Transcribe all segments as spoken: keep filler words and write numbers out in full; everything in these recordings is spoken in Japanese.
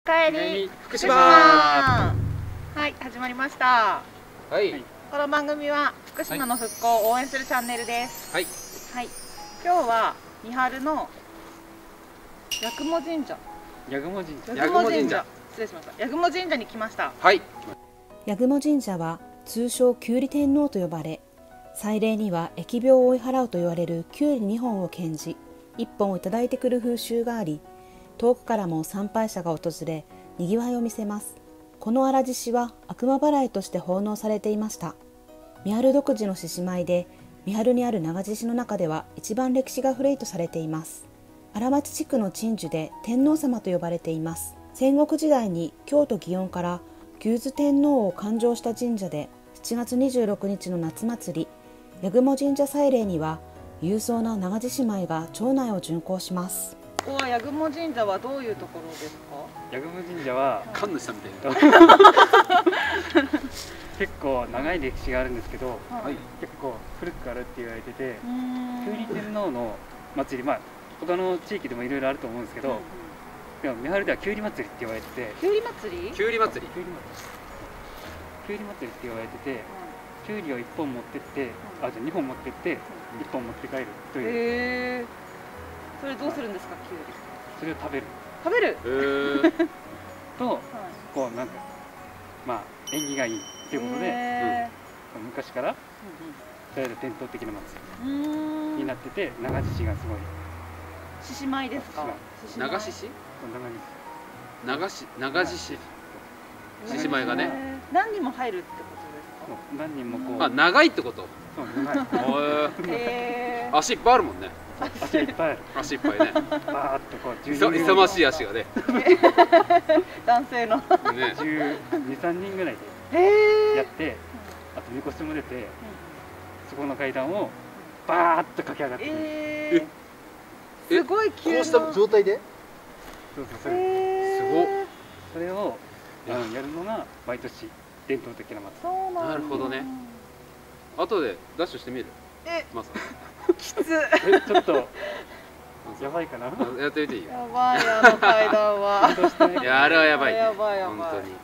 帰り福島。 はい、始まりました。 はい。 この番組は福島の復興を応援するチャンネルです。はい。はい。今日は三春の八雲神社。 八雲神社。 八雲神社。失礼しました。八雲神社に来ました。 はい。 八雲神社は通称きゅうり天皇と呼ばれ、祭礼には疫病を追い払うと言われるきゅうりにほんを献じ、いっぽんをいただいてくる風習があり、遠くからも参拝者が訪れ、にぎわいを見せます。この荒獅子は悪魔払いとして奉納されていました。三春独自の獅子舞で、三春にある長獅子の中では一番歴史が古いとされています。荒町地区の鎮守で天皇様と呼ばれています。戦国時代に京都祇園から牛頭天皇を誕生した神社で、しちがつにじゅうろくにちの夏祭り、八雲神社祭礼には、勇壮な長獅子舞が町内を巡行します。 ここは八雲神社はどういうところですか？ 八雲神社は神主さんみたいな結構長い歴史があるんですけど、 はい、 結構古くからって言われてて、きゅうり天皇の祭り、まあ他の地域でもいろいろあると思うんですけど、うんうん、でも三春ではきゅうり祭りって言われてて、 きゅうり祭り？ きゅうり祭り。 きゅうり祭り。きゅうり祭りって言われてて、きゅうりをいっぽん持ってって、あ、じゃあにほん持ってって、いっぽん持って帰るという。 へー。それどうするんですか、きゅうり？ それを食べる。 食べる。 へーと、はい、こうなんかまあ縁起がいいっていうことで、うん、昔からそれで伝統的な祭りになってて、長獅子がすごい。 獅子舞ですか？ 長獅子？長獅子。長獅子。獅子舞がね。 何人も入るってことですか？ 何人もこう。 あ、長いってこと。 そう長い。 へー。 足いっぱいあるもんね。 足いっぱいある。 足いっぱいね。 バーッとこう勇ましい足がね。 男性の。 ね。 じゅうに、さんにんぐらいでやって、あとみこしも出て、そこの階段をバーッと駆け上がってくる。 ええ。すごい急な。 こうした状態で？ そうそうそれ。 すごっ。 それをやるのが毎年伝統的な祭り。 なるほどね。後でダッシュしてみる？ え、 まさきつ。 え、ちょっとやばいかな。 やってみていいよ。 やばい、あの階段は。 いや、あれはやばい。 やばいやばい。 本当に。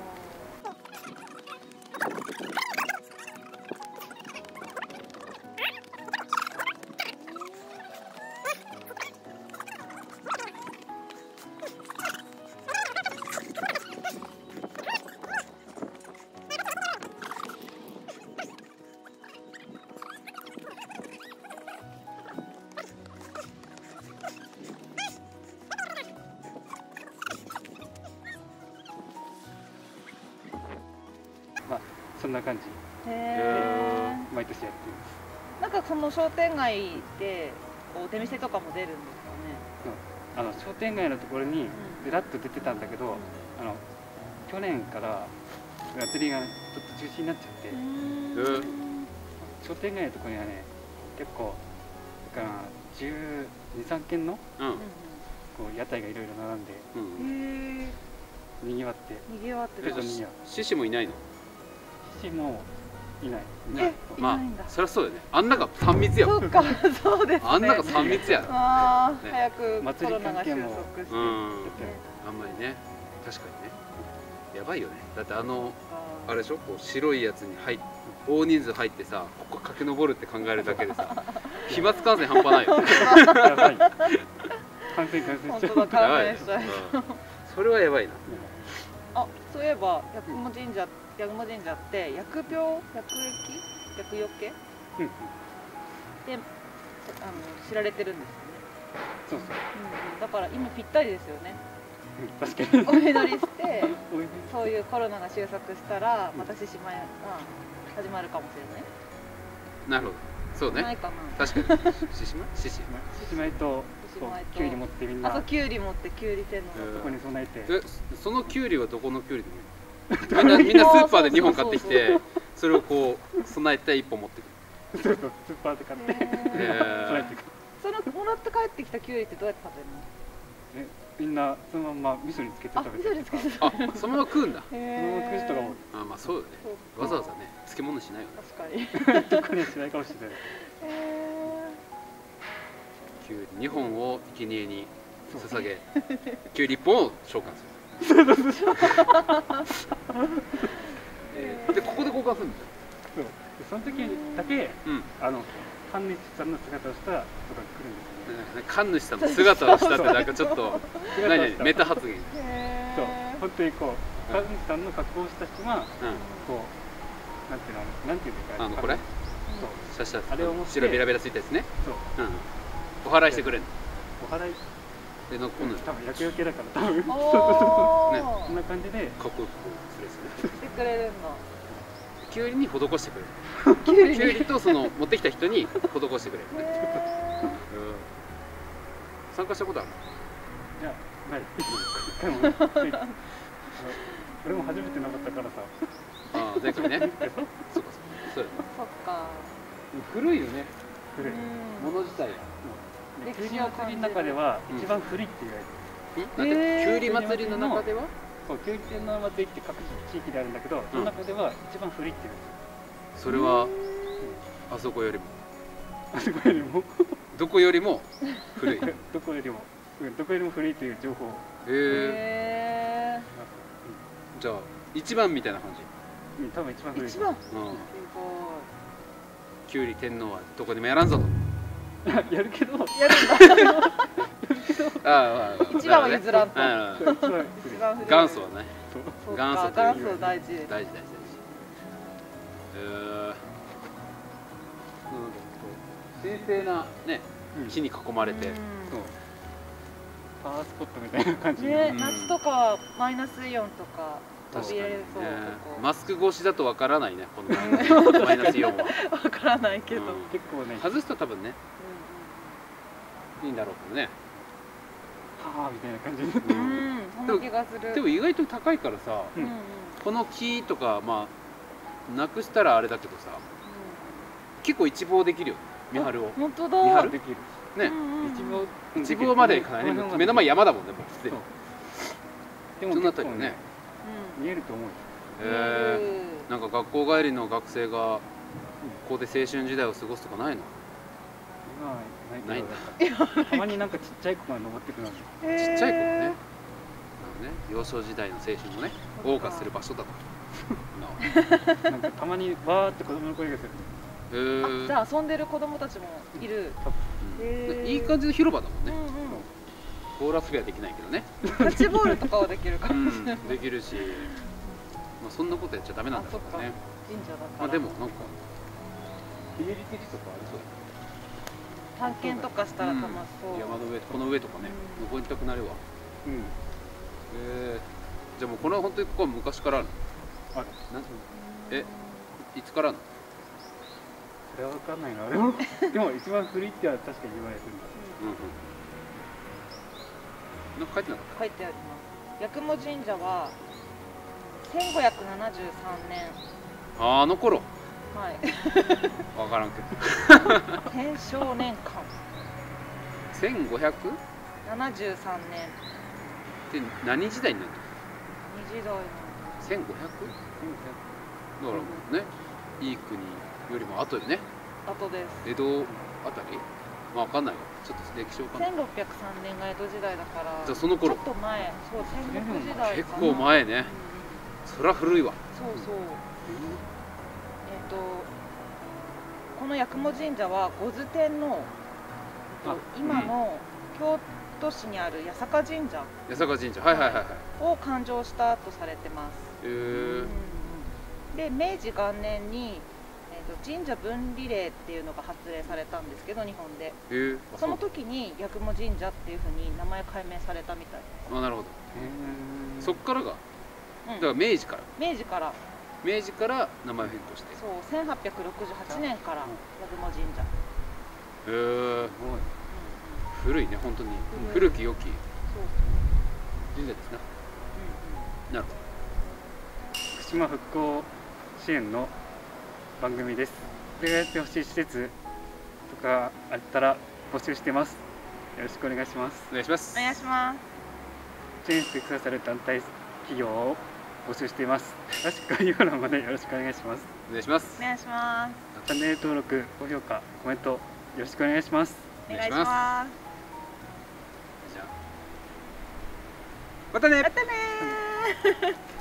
まあそんな感じで毎年やっています。 なんかその商店街でお出店とかも出るんですかね。あの商店街のところにずらっと出てたんだけど、あの去年から祭りがちょっと中止になっちゃって、商店街のところにはね結構だからじゅうに、さんけんのこう屋台がいろいろ並んでにぎわってにぎわってる。 獅子もいないの？ 獅子もいない。 え、 まあそりゃそうだよね。あん中三密やん。 そうか、そうですね。 あん中三密やな。 ああ、早く祭り関係もして。 うん。あんまりね、確かにね。やばいよね。だってあのあれでしょ、こう白いやつに入っ大人数入ってさ、ここ駆け上るって考えるだけでさ、飛沫感染半端ないよ。 やばい。感染感染しちゃう。 本当だ、感染しちゃう。 それはやばいな。 あ、そういえば八雲神社、八雲神社って疫病、疫疫、疫除けであの知られてるんですよね。 そうそう。 だから今ぴったりですよね。 確かに。 お祈りして、そういうコロナが収束したらまた獅子舞が始まるかもしれない。 なるほど。そうね。 ないかな。 確かに。獅子舞？獅子。 獅子舞ときゅうり持ってみんな。 あときゅうり持ってきゅうり天皇のとこに備えて。 え、そのきゅうりはどこのきゅうりでもいい？みんなみんなスーパーでにほん買ってきて、それをこう備えていっぽん持ってくる。 そうそう、スーパーで買って。備えてくる。 そのもらって帰ってきたきゅうりってどうやって食べるの？ え、みんなそのまま味噌につけて食べてる。 あ、そのまま食うんだ。 そのまま食う人が多い。 あ、まあそうよね。わざわざね、漬物にしないよね。 確かに。 どこにはしないかもしれない。 きゅうりにほんを生贄に捧げ、きゅうりいっぽんを召喚する。 えーでここで交換するんだよ。 そうでその時だけ、 うん、 あの神主さんの姿をした人が来るんですよね。 神主さんの姿をしたってなんかちょっと何々メタ発言。 そう本当にこう神主さんの格好をした人が、 うん、 こうなんていうのなんていうのかあのこれそうシャシャあれを持って白ビラビラついたやつね。 そう、 うん、お祓いしてくれるの。 お祓いでなんかこんな多分厄除けだから多分おねーこんな感じでかっこよくするやつね。 してくれるんだ。 キュウリに施してくれる。キュウリキュウリとその持ってきた人に施してくれるね。 へうん参加したことある？ いやない一回もないあの俺も初めてなかったからさああ前回ね。そうかそうかそうやね。 ーそっか。 古いよね。 古いうんもの自体が。 でキュウリ祭りの中では一番古いって言われてる、 なんでへーキュウリ祭りの中ではそうキュウリ天の祭りって各地域であるんだけど、その中では一番古いって言わそれはあそこよりもれてる、どこよりもどこよりも古い。へどこよりもうんどこよりも古いという情報をえ。 へじゃあ一番みたいな感じ。 うん多分一番ー古い一番うん。 すごい。 キュウリ天皇はどこでもやらんぞと。 やるけどやるんだ。 ああ一番は譲らんと。 ああ一番古い一番古い元祖はね。 そうそう元祖かという元祖大事。 大事大事大事。えー、なんかこう神聖なねうん木に囲まれて。 そうパワースポットみたいな感じね、 うん夏とかマイナスイオンとか確かにね飛び入れそう、こマスク越しだとわからないねこのマイナスイオンは。 こわからないけど、 うん結構ね外すと多分ねいいんだろうけどね。 パワーみたいな感じでうんうん、うん、そんな気がする。 でも意外と高いからさ、 うんうんうんこの木とかまあなくしたらあれだけどさ結構一望できるよね見張るを。 本当だ。 見張るできるね、 うんうんうん一望一望までいかないね。目の前山だもんねもうすでに。 でもそんなあ結構ねたりね。 見えると思うよへえ。なんか学校帰りの学生がここで青春時代を過ごすとかないの？ 今はないないんだ。 けどたまになんかちっちゃい子が登ってくるのうん、 ちっちゃい子ね。 へなのね、幼少時代の青春をね謳歌する場所だと。 なんかたまにわーって子供の声がするへーあ、じえ。 ゃあ遊んでる子供たちもいる。へーいい感じの広場だもんね。 うんうん。 ボーラー遊びはできないけどね。 キャッチボールとかはできるかうもしれない。 ん、できるし、まあそんなことやっちゃダメなんだからね。 神社だから。 まあでもなんかひねり手とかありそう探検とかしたら楽しそう。 だね。山の上この上とかね、 うん登りたくなるわ。 うんへえ。じゃあもうこれは本当にここは昔からあるの？ あるなんえいつからあるの？ それは分かんないなでもでも一番古いっては確かに言われてるんだうんうん。なんか書いてなかっ書いてあります。八雲神社はせんごひゃくななじゅうさんねん、 た？あーあの頃はい、 わからんけど。 天正年間せんごひゃくっななじゅうさんねん、 て何時代になる二時代のの？せんごひゃく？だからもうね、いい国よりも後でね、 後です。 江戸あたり？まあわかんないわ。ちょっと歴史わかんない。 せんろっぴゃくさんねんが江戸時代だから、 じゃあその頃ちょっと前、そう戦国時代結かな。 構前ね。 うんうんそりゃ古いわ。 そうそう。えっ、とこの八雲神社は五頭天皇、 あ今の京都市にある八坂神社八坂神社。はいはいはいはい。 を誕生したとされてます。 へえうんうんで明治元年に、えー、と神社分離令っていうのが発令されたんですけど日本でへえ。あその時に八雲神社っていうふうに名前改名されたみたいあなるほど。 へーそっからがです、 だから明治からうん、明治から明治から名前を変更して。へそうせんはっぴゃくろくじゅうはちねんから八雲神社、 え。 うんうん、 古いね本当に。 古い古き良きそう神社ですな。 そう、 なるほ福島復興支援の番組です。これがやってほしい施設とかあったら募集してます。よろしくお願いします。 ど。お願いします。 お願いします。 支援してくださる団体企業を募集しています。詳しく概要欄までよろしくお願いします。 お願いしますお。願いしますチャンネル登録、高評価、コメントよろしくお願いします。 お願いします。 じゃあまたね。 またねー